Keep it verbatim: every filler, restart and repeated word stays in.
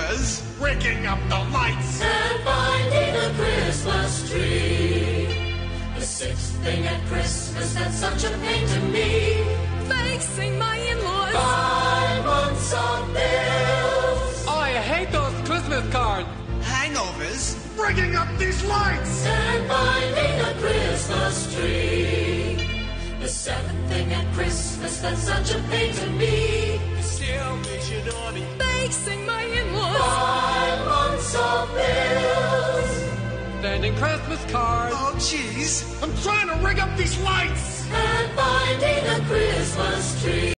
Hangovers, rigging up the lights, and finding a Christmas tree. The sixth thing at Christmas that's such a pain to me. Facing my in-laws. Five months of bills. I hate those Christmas cards. hangovers, rigging up these lights, and finding a Christmas tree. The seventh thing at Christmas that's such a pain to me. Salvation Army, Facing my in-laws. Five months of bills. Sending Christmas cards. oh jeez, I'm trying to rig up these lights. And finding a Christmas tree.